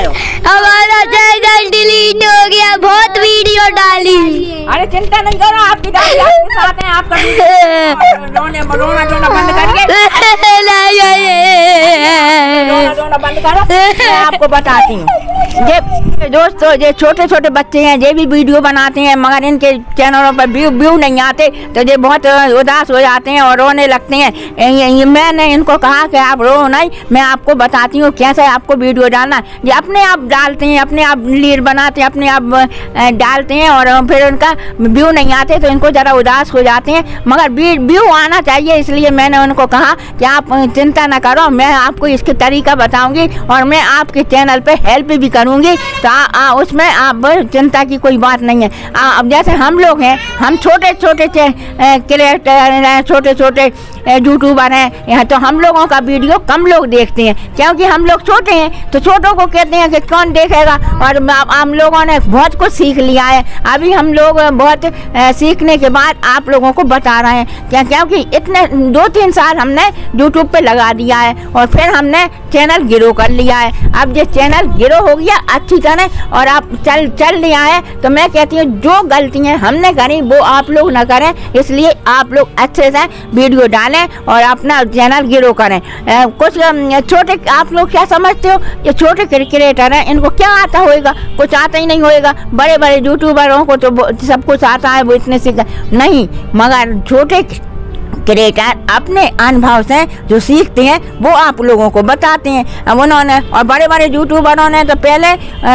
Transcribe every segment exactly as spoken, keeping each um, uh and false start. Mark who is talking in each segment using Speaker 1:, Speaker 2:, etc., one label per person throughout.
Speaker 1: बताओ।
Speaker 2: हमारा channel delete हो गया, बहुत वीडियो डाली।
Speaker 1: अरे चिंता नहीं करो, आपकी दादी आपके साथ है। आपका रोने रोना रोना बंद करके रोना रोना बंद करो। मैं आपको बताती हूँ, ये दोस्तों ये छोटे छोटे बच्चे हैं, ये भी वीडियो बनाते हैं, मगर इनके चैनलों पर व्यू व्यू नहीं आते, तो ये बहुत उदास हो जाते हैं और रोने लगते हैं। मैंने इनको कहा कि आप रो नहीं, मैं आपको बताती हूँ कैसे आपको वीडियो डालना। ये अपने आप डालते हैं, अपने आप लीड बनाते हैं, अपने आप डालते हैं और फिर उनका व्यू नहीं आते तो इनको ज़रा उदास हो जाते हैं, मगर व्यू आना चाहिए। इसलिए मैंने उनको कहा कि आप चिंता ना करो, मैं आपको इसके तरीका बताऊंगी और मैं आपके चैनल पे हेल्प भी करूंगी, तो आ, आ, उसमें आप चिंता की कोई बात नहीं है। आ, अब जैसे हम लोग हैं, हम छोटे छोटे क्रिएटर हैं, छोटे छोटे यूट्यूबर हैं, यहाँ तो हम लोगों का वीडियो कम लोग देखते हैं, क्योंकि हम लोग छोटे हैं, तो छोटों को कहते हैं कि कौन देखेगा। और हम लोगों ने बहुत कुछ सीख लिया है, अभी हम लोग बहुत सीखने के बाद आप लोगों को बता रहे हैं, क्या क्योंकि इतने दो तीन साल हमने यूट्यूब पे लगा दिया है और फिर हमने चैनल गिरो कर लिया है। अब ये चैनल गिरो हो गया अच्छी तरह और आप चल चल लिया है, तो मैं कहती हूँ जो गलतियाँ हमने करी वो आप लोग न करें, इसलिए आप लोग अच्छे से वीडियो डालें और अपना चैनल गिरो करें। ए, कुछ छोटे आप लोग क्या समझते हो, ये छोटे क्रिएटर हैं, इनको क्या आता होगा, कुछ आता ही नहीं होगा। बड़े बड़े यूट्यूबरों को तो सब कुछ आता है, वो इतने सीख नहीं, मगर छोटे क्रिएटर अपने अनुभव से जो सीखते हैं वो आप लोगों को बताते हैं। अब उन्होंने और बड़े बड़े यूट्यूबरों ने तो पहले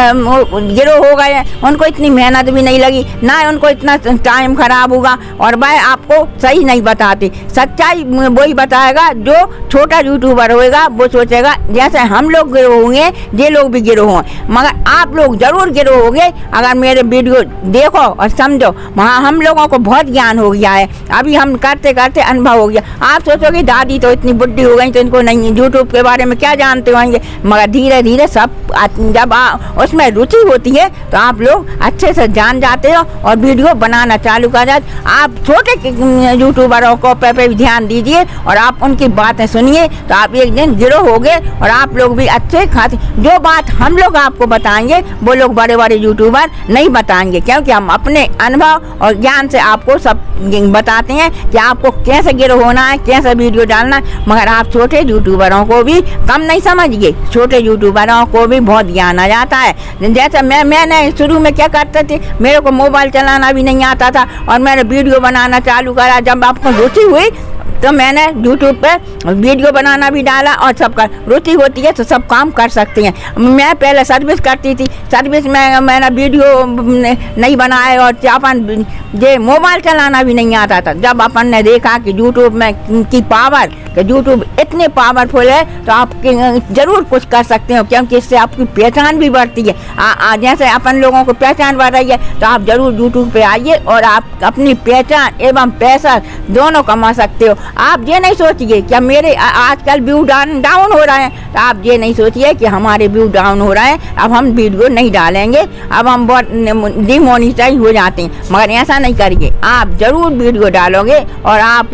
Speaker 1: गिरो हो गए, उनको इतनी मेहनत भी नहीं लगी, ना उनको इतना टाइम खराब होगा और वह आपको सही नहीं बताते। सच्चाई वही बताएगा जो छोटा यूट्यूबर होएगा, वो सोचेगा जैसे हम लोग गिरो होंगे ये लोग भी गिरो हों, मगर आप लोग जरूर गिरो होंगे अगर मेरे वीडियो देखो और समझो। वहाँ हम लोगों को बहुत ज्ञान हो गया है, अभी हम करते करते अनुभव हो गया। आप सोचोगे दादी तो इतनी बुढ़ी हो गई तो इनको नहीं यूट्यूब के बारे में क्या जानते होंगे, मगर धीरे धीरे सब जब आ, उसमें रुचि होती है तो आप लोग अच्छे से जान जाते हो और वीडियो बनाना चालू कर जाते। आप छोटे यूट्यूबरों को पे पे ध्यान दीजिए और आप उनकी बातें सुनिए, तो आप एक दिन गिरो होगे और आप लोग भी अच्छे खाते। जो बात हम लोग आपको बताएंगे वो लोग बड़े बड़े यूट्यूबर नहीं बताएंगे, क्योंकि हम अपने अनुभव और ज्ञान से आपको सब बताते हैं कि आपको कैसे गिरो होना है, कैसे वीडियो डालना है। मगर आप छोटे यूट्यूबरों को भी कम नहीं समझिए, छोटे यूट्यूबरों को भी बहुत ज्ञान आ जाता है। जैसे मैं मैंने शुरू में क्या करते थे, मेरे को मोबाइल चलाना भी नहीं आता था और मैंने वीडियो बनाना चालू करा। जब आपको रुचि हुई तो मैंने YouTube पे वीडियो बनाना भी डाला और सब कर रुचि होती है तो सब काम कर सकते हैं। मैं पहले सर्विस करती थी, सर्विस में मैंने वीडियो नहीं बनाए और अपन ये मोबाइल चलाना भी नहीं आता था। जब अपन ने देखा कि YouTube में की पावर, कि YouTube इतने पावरफुल है तो आप जरूर कुछ कर सकते हो, क्योंकि इससे आपकी पहचान भी बढ़ती है। आ, आ, जैसे अपन लोगों को पहचान बढ़ रही है तो आप जरूर YouTube पे आइए और आप अपनी पहचान एवं पैसा दोनों कमा सकते हो। आप ये नहीं सोचिए कि मेरे आजकल व्यू डाउन डाउन हो रहे हैं, तो आप ये नहीं सोचिए कि हमारे व्यू डाउन हो रहे हैं अब हम वीडियो नहीं डालेंगे, अब हम बहुत डिमोनिटाइज हो जाते हैं। मगर ऐसा नहीं करिए, आप जरूर वीडियो डालोगे और आप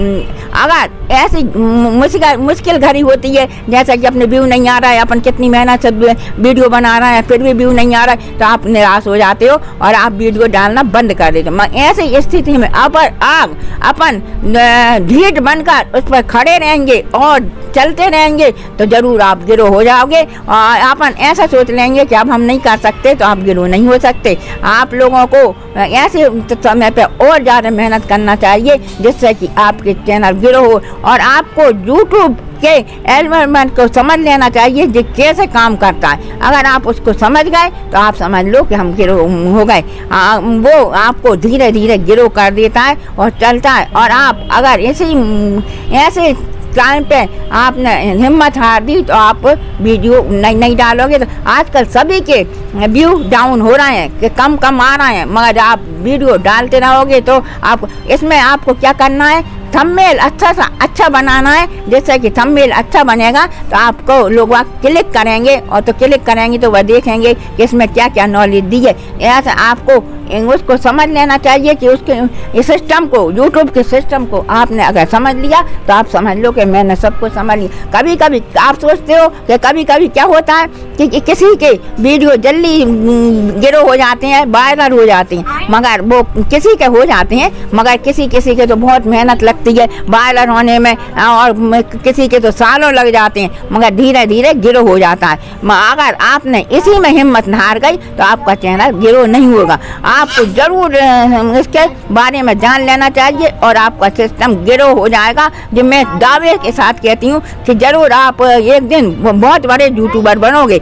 Speaker 1: अगर ऐसी मुश्किल मुश्किल घड़ी होती है जैसा कि अपने व्यू नहीं आ रहा है, अपन कितनी मेहनत से वीडियो बना रहे हैं फिर भी व्यू नहीं आ रहा है, तो आप निराश हो जाते हो और आप वीडियो डालना बंद कर देते हो। ऐसी स्थिति में अपर आग अपन ढीठ बनकर उस पर खड़े रहेंगे और चलते रहेंगे तो जरूर आप गिरो हो जाओगे। और अपन ऐसा सोच लेंगे कि अब हम नहीं कर सकते तो आप गिरो नहीं हो सकते। आप लोगों को ऐसे समय पे और ज़्यादा मेहनत करना चाहिए जिससे कि आपके चैनल गिरो हो, और आपको यूट्यूब के एलिमेंट को समझ लेना चाहिए जो कैसे काम करता है। अगर आप उसको समझ गए तो आप समझ लो कि हम गिरो हो गए। वो आपको धीरे धीरे गिरो कर देता है और चलता है। और आप अगर इसी ऐसे टाइम पे आपने हिम्मत हार दी तो आप वीडियो नहीं नहीं डालोगे तो आजकल सभी के व्यू डाउन हो रहे हैं कि कम कम आ रहे हैं। मगर आप वीडियो डालते रहोगे तो आप इसमें आपको क्या करना है, थंबनेल अच्छा सा अच्छा बनाना है, जैसे कि थंबनेल अच्छा बनेगा तो आपको लोग वहाँ क्लिक करेंगे और तो क्लिक करेंगे तो वह देखेंगे कि इसमें क्या क्या नॉलेज दी है। ऐसा आपको उसको समझ लेना चाहिए कि उसके इस सिस्टम को, यूट्यूब के सिस्टम को आपने अगर समझ लिया तो आप समझ लो कि मैंने सब कुछ समझ लिया। कभी कभी आप सोचते हो कि कभी कभी क्या होता है कि, कि किसी के वीडियो जल्दी गिरो हो जाते हैं, वायरल हो जाते हैं, मगर वो किसी के हो जाते हैं, मगर किसी किसी के तो बहुत मेहनत लगती है वायरल होने में, और किसी के तो सालों लग जाते हैं, मगर धीरे धीरे गिरो हो जाता है। अगर आपने इसी में हिम्मत न हार गई तो आपका चैनल गिरो नहीं होगा। आपको जरूर इसके बारे में जान लेना चाहिए और आपका सिस्टम गिरो हो जाएगा। जो मैं दावे के साथ कहती हूँ कि जरूर आप एक दिन बहुत बड़े यूट्यूबर बनोगे।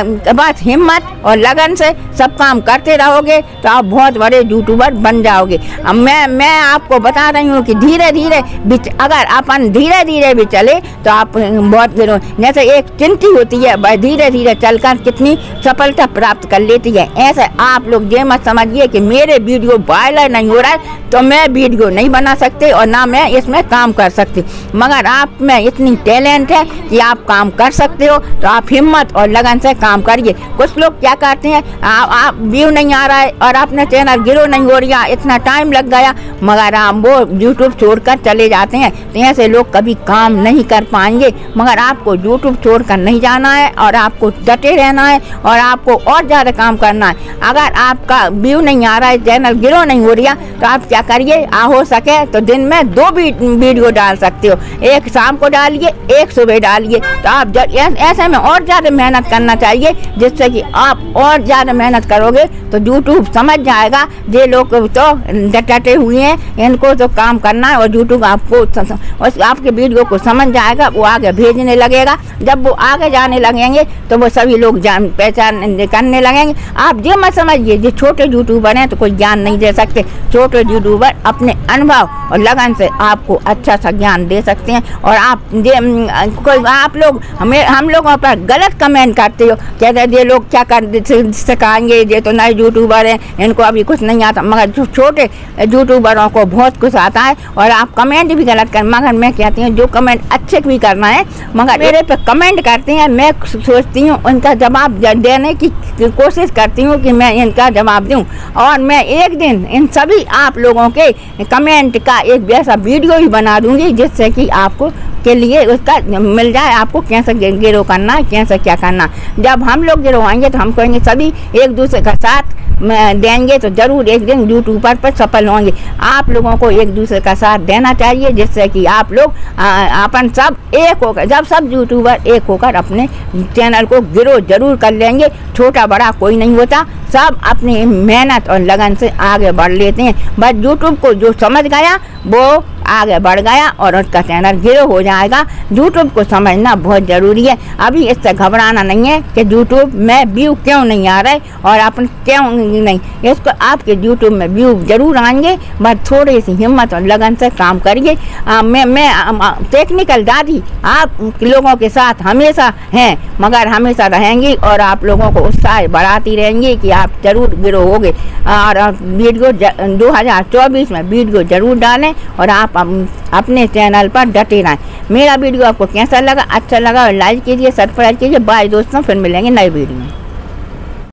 Speaker 1: बस हिम्मत और लगन से सब काम करते रहोगे तो आप बहुत बड़े यूट्यूबर बन जाओगे। मैं मैं आपको बता रही हूँ कि धीरे धीरे अगर अपन धीरे धीरे भी चले तो आप बहुत गिरो। जैसे एक चिंटी होती है, वह धीरे धीरे चलकर कितनी सफलता प्राप्त कर लेती है। ऐसे आप लोग ये मत समझिए कि मेरे वीडियो वायरल नहीं हो रहा है तो मैं वीडियो नहीं बना सकते और ना मैं इसमें काम कर सकती, मगर आप में इतनी टैलेंट है कि आप काम कर सकते हो। तो आप हिम्मत और लगन से काम करिए। कुछ लोग क्या करते हैं, आप व्यू नहीं आ रहा है और अपने चैनल गिरो नहीं हो रहा, इतना टाइम लग गया, मगर आप वो यूट्यूब छोड़कर चले जाते हैं। तो ऐसे लोग कभी काम नहीं कर पाएंगे। मगर आपको यूट्यूब छोड़कर नहीं जाना है और आपको डटे रहना है और आपको और ज़्यादा काम करना है। अगर आपका व्यू नहीं आ रहा है, चैनल गिरो नहीं हो रहा, तो आप क्या करिए, आ हो सके तो दिन में दो वीडियो डाल सकते हो, एक शाम को डालिए, एक सुबह डालिए। तो आप ऐसे में और ज़्यादा मेहनत करना चाहिए, जिससे कि आप और ज़्यादा मेहनत करोगे तो यूट्यूब समझ जाएगा। ये लोग तो डटे हुए हैं, इनको तो काम करना है और यूट्यूब आपको आपके वीडियो को समझ जाएगा, वो आगे भेजने लगेगा। जब वो आगे जाने लगेंगे तो वो सभी लोग जान पहचान करने लगेंगे। आप ये मत समझिए जो छोटे यूट्यूबर हैं तो कोई ज्ञान नहीं दे सकते। छोटे यूट्यूबर अपने अनुभव और लगन से आपको अच्छा सा ज्ञान दे सकते हैं। और आप ये कोई आप लोग हमें हम लोगों पर गलत कमेंट करते हो, कहते ये लोग क्या कर सिखाएंगे, ये तो नए यूट्यूबर हैं, इनको अभी कुछ नहीं आता। मगर जो छोटे यूट्यूबरों को बहुत कुछ आता है और आप कमेंट भी गलत कर। मगर मैं कहती हूँ जो कमेंट अच्छे भी करना है, मगर मेरे पे कमेंट करते हैं, मैं सोचती हूँ उनका जवाब देने की कोशिश करती हूँ कि मैं इनका जवाब दूँ। और मैं एक दिन इन सभी आप लोगों के कमेंट का एक वैसा वीडियो ही बना दूंगी जिससे कि आपको के लिए उसका मिल जाए, आपको कैसे गिरो करना है, कैसे क्या करना। जब हम लोग गिरवाएंगे तो हम कहेंगे सभी एक दूसरे का साथ देंगे तो जरूर एक दिन यूट्यूबर पर सफल होंगे। आप लोगों को एक दूसरे का साथ देना चाहिए, जिससे कि आप लोग अपन सब एक होकर, जब सब यूट्यूबर एक होकर अपने चैनल को गिरो जरूर कर लेंगे। छोटा बड़ा कोई नहीं होता, सब अपनी मेहनत और लगन से आगे बढ़ लेते हैं। बस यूट्यूब को जो समझ गया वो आगे बढ़ गया और उसका चैनल गिरो हो जाएगा। यूट्यूब को समझना बहुत ज़रूरी है। अभी इससे घबराना नहीं है कि यूट्यूब में व्यू क्यों नहीं आ रहे और अपन क्यों नहीं, इसको आपके यूट्यूब में व्यू जरूर आएंगे। बस थोड़ी सी हिम्मत और लगन से काम करिए। मैं मैं टेक्निकल दादी आप लोगों के साथ हमेशा हैं, मगर हमेशा रहेंगी और आप लोगों को उत्साह बढ़ाती रहेंगी कि आप जरूर गिरो होगे। और वीडियो दो हज़ार चौबीस में वीडियो जरूर डालें और आप अपने चैनल पर डटे रहें। मेरा वीडियो आपको कैसा लगा, अच्छा लगा और लाइक कीजिए, सब्सक्राइब कीजिए। बाय दोस्तों, फिर मिलेंगे नए वीडियो में।